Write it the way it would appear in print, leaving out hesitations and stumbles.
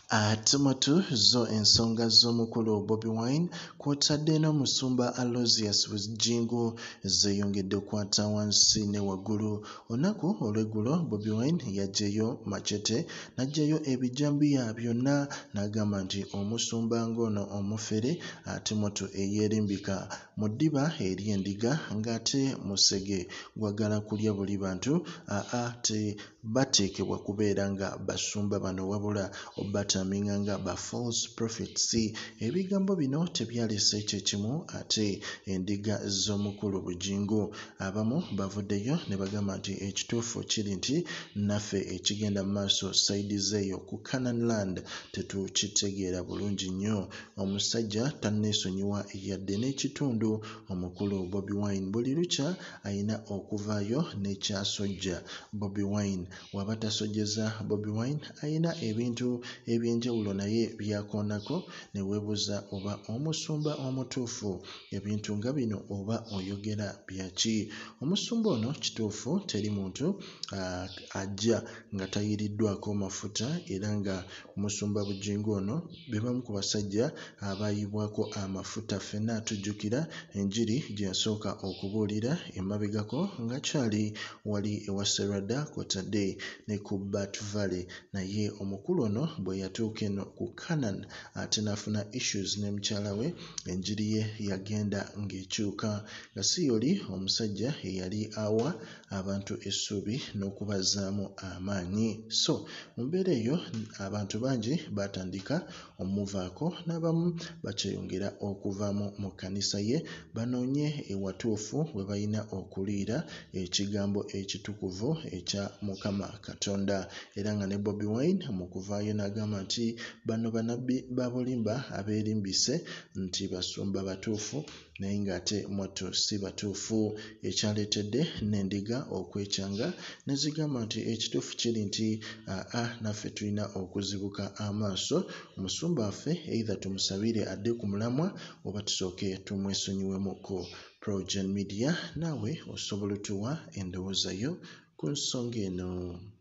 Tumatu zo ensonga z'omukulu Bobi Wine kw'otadde n'omusumba Aloysius Bugingo zeeyongedde okukwata wansi ne waggulu. Olunaku olw'eggulo Bobi Wine yaggyeyo machete n'aggyayo ebijambiya byonna n'agamba nti omusumba ng'ono omufere Tumatu eyeerimbika mu ddiba eri endiga ng'ate musege gwagala kulya buli bantu bateekebwa kubeera nga basumba bano wabula obataminga nga ba false prophets. Ebigambo bino tebyalese kyekimu ate endiga z'omukulu Bugingo abamu bavuddeyo ne bagamba nti ekituufu kiri nti naffe ekigenda mu maaso sayidi zeeyo ku Canaan land tetukitegeera bulungi nnyo. Omusajja tanneesonyiwa yadde n'ekitundu omukulu Bobi Wine buli lukya ayina okuvaayo n'ekyasojja Bobi Wine. Waba tasojjeza Bobi Wine ayina ebintu eby'enjawulo naye byakoonako ne weebuuza oba omusumba omutuufu ebintu nga bino oba oyogera byaki. Omusumba ono kituufu teri muntu ajja nga tayiriddwako mafuta era nga omusumba Bugingo ono be bamu ku basajja abaayibwako amafuta. Ffenna tujjukira enjiri gye yasooka okubuulira emabegako nga kyali wali ewa Serada kw'otadde ne ku Bat Valley, naye omukulu ono bwe yatuuka eno ku Canaan ate n'afuna issues ne mukyala we enjiri ye yagenda ng'ekyuka nga si yoli omusajja eyali awa abantu essuubi n'okubazaamu amaanyi. So mu mbeera eyo abantu bangi batandika omuvaako n'abamu bakyeyongera okuvaamu mu kanisa ye banoonye ewatuufu we balina okuliira ekigambo ekitukuvu ekya Mukama Katonda. Era nga ne Bobi Wine mu kuvaayo n'agamba nti bano banabbi babulimba abeerimbise nti basumba batuufu naye ng'ate mwattu si batuufu, ekyaleetedde n'endiga okwekyanga ne zigamba nti ekituufu kiri nti naffe tulina okuzibuka amaaso omusumba waffe either tumusabire adde ku mulamwa oba tusooke tumwesonyiwemuko. PROJOURN Media naawe osobola otuwa endowooza yo ku nsonga eno.